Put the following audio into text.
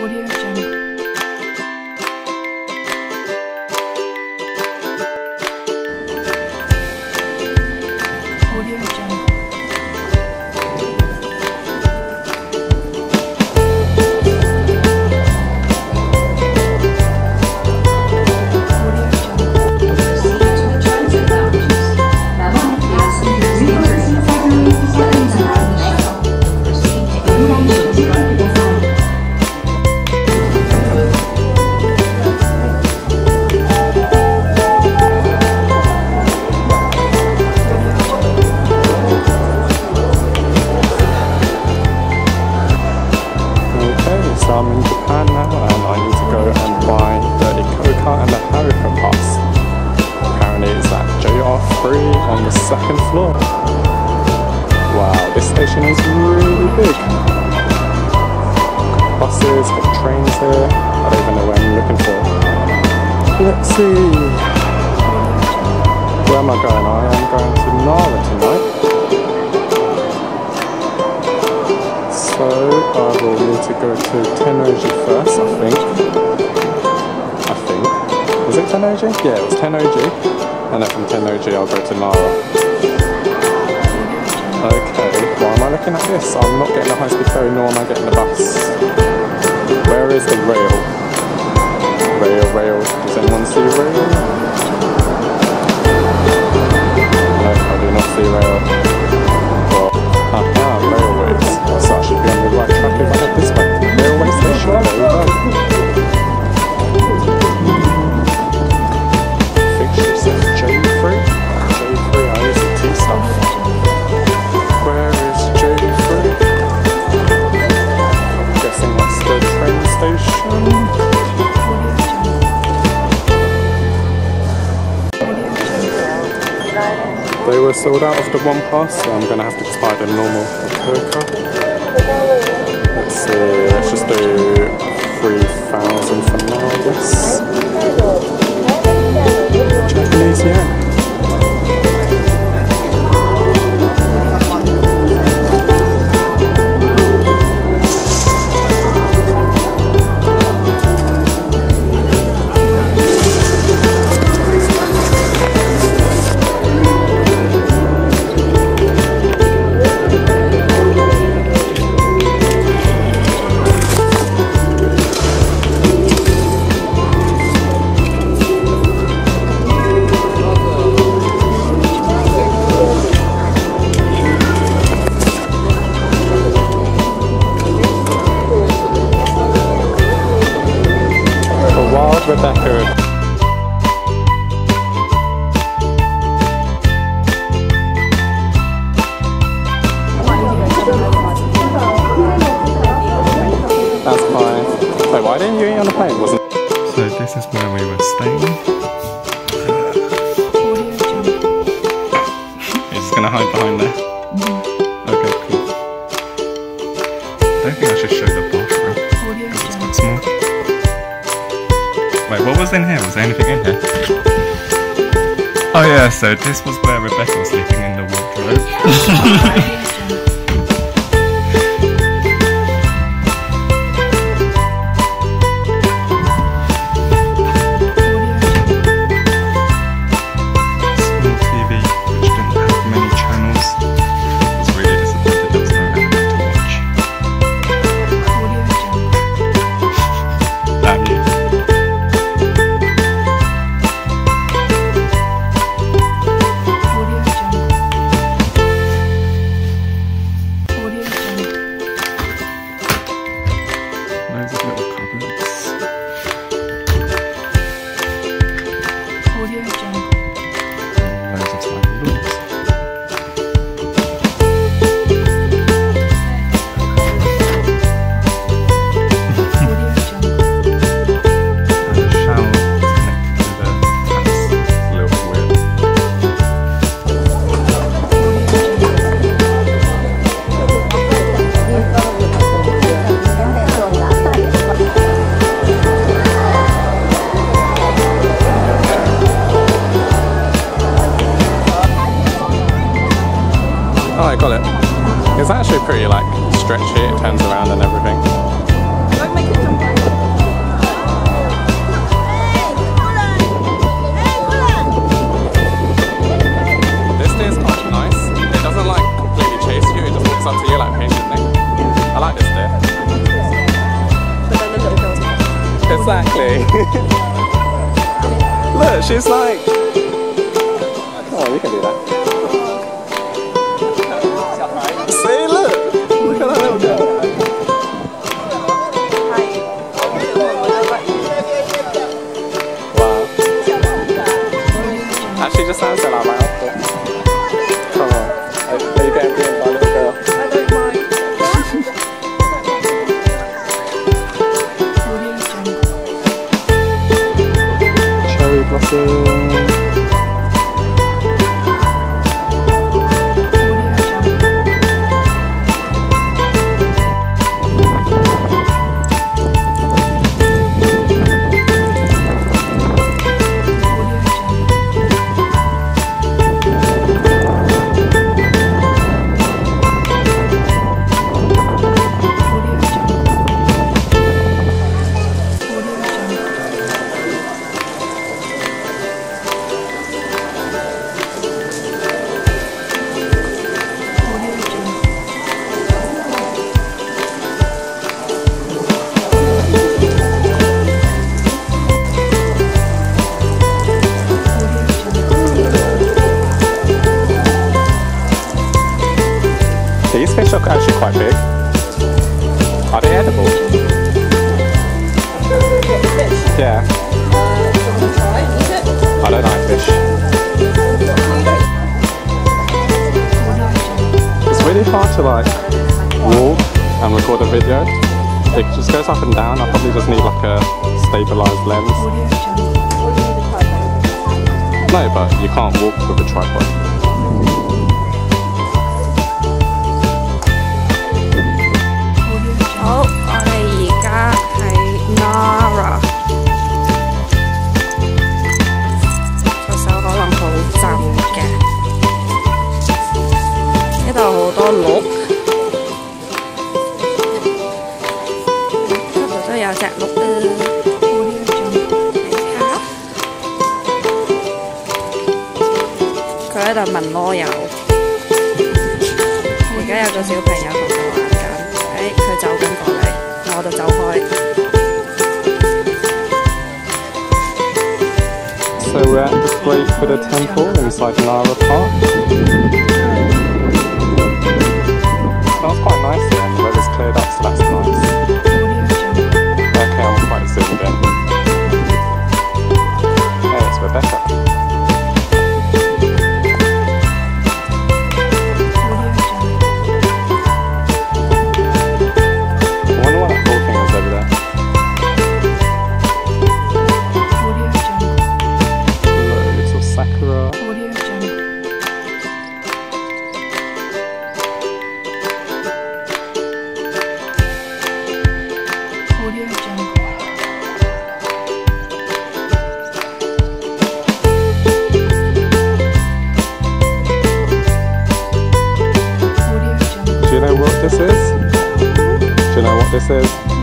I'm in Japan now and I need to go and buy the Ikoka and the Haruka pass. Apparently it's at JR3 on the 2nd floor. Wow, this station is really big. Buses, got trains here. I don't even know where I'm looking for. Let's see. Where am I going? I am going to Nara tonight. So I will need to go to Tennoji first, I think. Was it Tennoji? Yeah, it was Tennoji. And then from Tennoji I'll go to Nara. Okay, why am I looking at this? I'm not getting the high-speed ferry, nor am I getting the bus. Where is the rail? Rail. Does anyone see rail? No, I do not see rail. Railways. So I should be on the right track if I head this way. Railway station, there we go. I think she said J3. J3, I use the T stuff. Where is J3? I'm guessing that's the train station. They were sold out of the one pass, so I'm going to have to just buy the normal Ikoka. Let's see, let's just do 3,000 for now, I guess. Japanese yen. Rebecca. That's fine. Wait, why didn't you eat on the plane? Wasn't it? So this is where we were staying. It's just gonna hide behind there. Okay, cool. I don't think I should show the bathroom because it's quite small. Wait, what was in here? Was there anything in here? Oh yeah, so this was where Rebecca was sleeping in the wardrobe. Oh, I got it. It's actually pretty like stretchy, it turns around and everything. Don't make it jump. Exactly. Look, she's like... Oh, you can do that. See, look! Look at that little girl. Wow. Actually, just sounds like my outfit. Come on. Are you getting beaten by a little girl? I don't mind. Cherry blossom. These fish are actually quite big. Are they edible? Yeah. I don't like fish. It's really hard to like walk and record a video. It just goes up and down. I probably just need like a stabilised lens. No, but you can't walk with a tripod. Nara 個手可能好震嘅，呢度好多鹿，呢度都有隻鹿啊！睇下，佢喺度聞螺油，而家有個小朋友同佢玩緊，佢走緊過嚟，我就走開。 So we're at the Great Buddha Temple inside Nara Park. Smells quite nice here and the weather's cleared up, so that's nice. Okay, I'm quite zoomed in. Hey, it's Rebecca. I wonder what that cool thing is over there. Sakura. Do you know what this is? Do you know what this is?